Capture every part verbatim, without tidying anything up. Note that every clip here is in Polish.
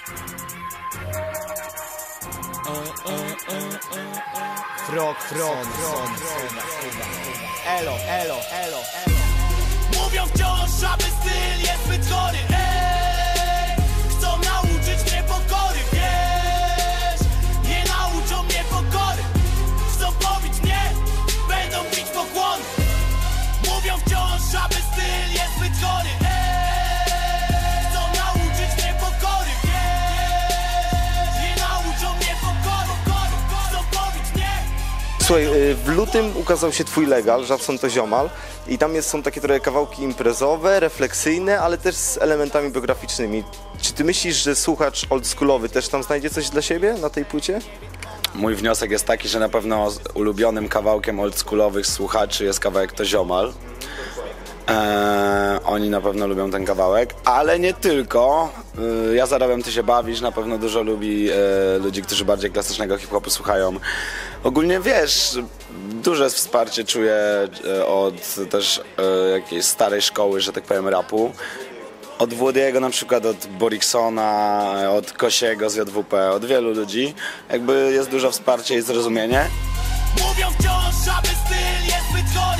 Frog, frog, frog, elo, elo, elo, elo. Mówią wciąż, aby styl jest zbyt chory. Ej, chcą nauczyć mnie pokory, wiesz. Nie nauczą mnie pokory. Chcą pobić mnie, będą bić pokłony. Mówią wciąż, aby styl jest zbyt chory. Ej, chcą nauczyć mnie pokory, wiesz. Nie nauczą mnie pokory, chcą pobić mnie. Słuchaj, w lutym ukazał się twój legal, Żabson to ziomal, i tam jest, są takie trochę kawałki imprezowe, refleksyjne, ale też z elementami biograficznymi. Czy ty myślisz, że słuchacz oldschoolowy też tam znajdzie coś dla siebie na tej płycie? Mój wniosek jest taki, że na pewno ulubionym kawałkiem oldschoolowych słuchaczy jest kawałek To ziomal. Eee, oni na pewno lubią ten kawałek, ale nie tylko. Eee, ja zarabiam, ty się bawisz, na pewno dużo lubi e, ludzi, którzy bardziej klasycznego hip-hopu słuchają. Ogólnie wiesz, duże wsparcie czuję e, od też e, jakiejś starej szkoły, że tak powiem, rapu. Od Włody'ego na przykład, od Boriksona, od Kosiego z J W P, od wielu ludzi. Jakby jest dużo wsparcia i zrozumienie. Mówią wciąż, aby styl jest zbyt chory.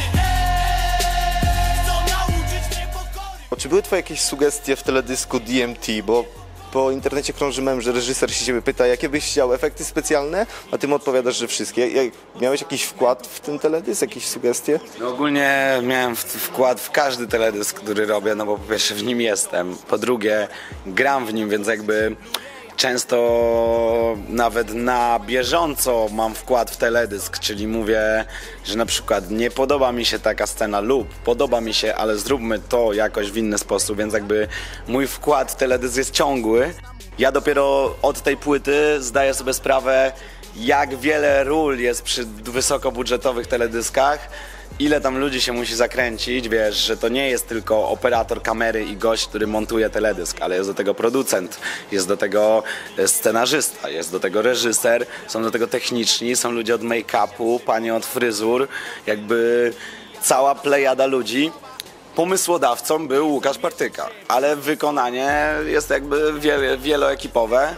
Czy były twoje jakieś sugestie w teledysku D M T, bo po internecie krąży mem, że reżyser się ciebie pyta, jakie byś chciał efekty specjalne, a ty mu odpowiadasz, że wszystkie. Jak, miałeś jakiś wkład w ten teledysk, jakieś sugestie? No ogólnie miałem w, wkład w każdy teledysk, który robię, no bo po pierwsze w nim jestem, po drugie gram w nim, więc jakby często nawet na bieżąco mam wkład w teledysk, czyli mówię, że na przykład nie podoba mi się taka scena lub podoba mi się, ale zróbmy to jakoś w inny sposób, więc jakby mój wkład w teledysk jest ciągły. Ja dopiero od tej płyty zdaję sobie sprawę, jak wiele ról jest przy wysokobudżetowych teledyskach, ile tam ludzi się musi zakręcić, wiesz, że to nie jest tylko operator kamery i gość, który montuje teledysk, ale jest do tego producent, jest do tego scenarzysta, jest do tego reżyser, są do tego techniczni, są ludzie od make-upu, panie od fryzur, jakby cała plejada ludzi. Pomysłodawcą był Łukasz Partyka, ale wykonanie jest jakby wie, wieloekipowe.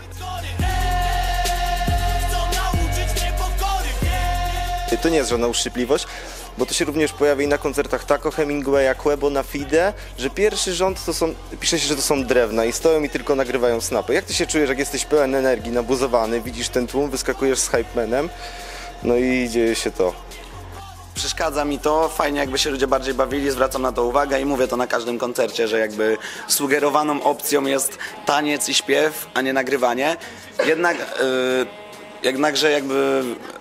To nie jest żadna uszczypliwość, bo to się również pojawia i na koncertach Taco, Hemingwaya, Quebo, na Fide, że pierwszy rząd to są, pisze się, że to są drewna i stoją i tylko nagrywają snapy. Jak ty się czujesz, jak jesteś pełen energii, nabuzowany, widzisz ten tłum, wyskakujesz z hypemanem, no i dzieje się to. Przeszkadza mi to, fajnie jakby się ludzie bardziej bawili, zwracam na to uwagę i mówię to na każdym koncercie, że jakby sugerowaną opcją jest taniec i śpiew, a nie nagrywanie. Jednak, yy, jednakże jakby...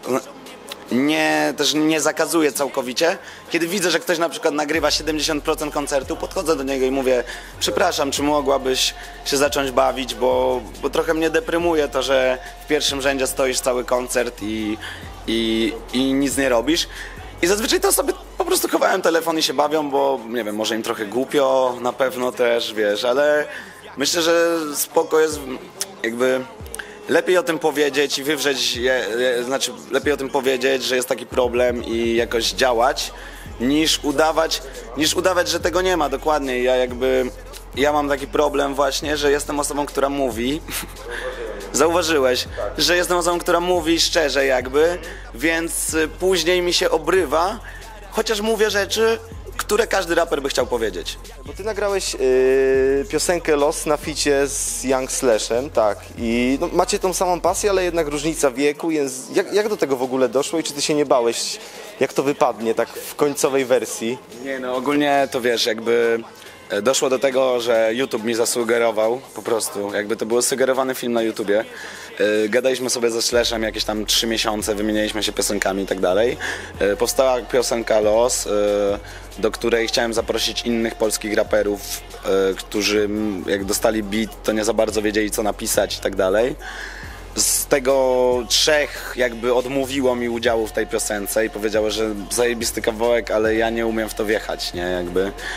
Nie, też nie zakazuję całkowicie. Kiedy widzę, że ktoś na przykład nagrywa siedemdziesiąt procent koncertu, podchodzę do niego i mówię: przepraszam, czy mogłabyś się zacząć bawić, bo, bo trochę mnie deprymuje to, że w pierwszym rzędzie stoisz cały koncert i, i, i nic nie robisz. I zazwyczaj te osoby po prostu chowają telefon i się bawią, bo nie wiem, może im trochę głupio, na pewno też, wiesz, ale myślę, że spoko jest jakby... Lepiej o tym powiedzieć i wywrzeć, je, je, znaczy lepiej o tym powiedzieć, że jest taki problem i jakoś działać, niż udawać, niż udawać, że tego nie ma, dokładnie. Ja jakby, ja mam taki problem właśnie, że jestem osobą, która mówi, zauważyłeś, że jestem osobą, która mówi szczerze jakby, więc później mi się obrywa, chociaż mówię rzeczy, które każdy raper by chciał powiedzieć. Bo ty nagrałeś yy, piosenkę Los na ficie z Young Slashem, tak, i no, macie tą samą pasję, ale jednak różnica wieku, jest, jak, jak do tego w ogóle doszło i czy ty się nie bałeś, jak to wypadnie tak w końcowej wersji? Nie no, ogólnie to wiesz, jakby doszło do tego, że YouTube mi zasugerował, po prostu, jakby to był sugerowany film na YouTubie. Yy, gadaliśmy sobie ze Slashem jakieś tam trzy miesiące, wymienialiśmy się piosenkami i tak dalej. Yy, powstała piosenka Los, yy, do której chciałem zaprosić innych polskich raperów, yy, którzy jak dostali beat, to nie za bardzo wiedzieli, co napisać i tak dalej. Z tego trzech jakby odmówiło mi udziału w tej piosence i powiedziało, że zajebisty kawałek, ale ja nie umiem w to wjechać, nie, jakby.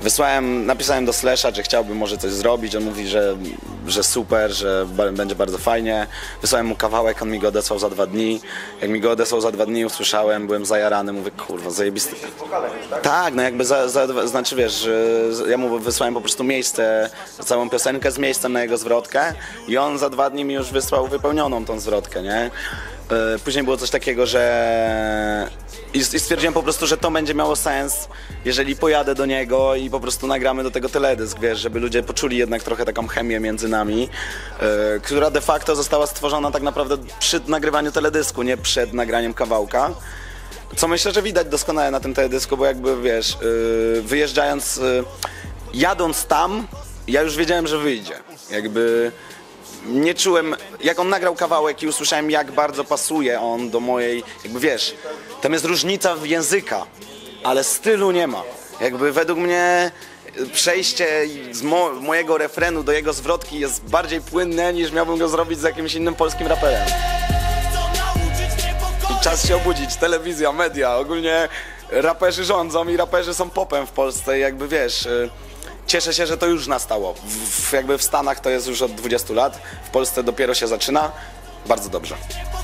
Wysłałem, napisałem do Slasha, czy chciałby może coś zrobić, on mówi, że, że super, że ba- będzie bardzo fajnie. Wysłałem mu kawałek, on mi go odesłał za dwa dni. Jak mi go odesłał za dwa dni, usłyszałem, byłem zajarany, mówię, kurwa, zajebisty. Tak, no jakby, za, za, znaczy wiesz, że ja mu wysłałem po prostu miejsce, całą piosenkę z miejscem na jego zwrotkę i on za dwa dni mi już wysłał wypełnioną tą zwrotkę, nie? Później było coś takiego, że i stwierdziłem po prostu, że to będzie miało sens, jeżeli pojadę do niego i po prostu nagramy do tego teledysk, wiesz, żeby ludzie poczuli jednak trochę taką chemię między nami, która de facto została stworzona tak naprawdę przy nagrywaniu teledysku, nie przed nagraniem kawałka. Co myślę, że widać doskonale na tym teledysku, bo jakby wiesz, wyjeżdżając, jadąc tam, ja już wiedziałem, że wyjdzie. Jakby nie czułem, jak on nagrał kawałek i usłyszałem, jak bardzo pasuje on do mojej, jakby wiesz, tam jest różnica w języka, ale stylu nie ma. Jakby według mnie przejście z mo mojego refrenu do jego zwrotki jest bardziej płynne, niż miałbym go zrobić z jakimś innym polskim raperem. Czas się obudzić, telewizja, media, ogólnie raperzy rządzą i raperzy są popem w Polsce i jakby wiesz... Cieszę się, że to już nastało. W, jakby w Stanach to jest już od dwudziestu lat, w Polsce dopiero się zaczyna. Bardzo dobrze.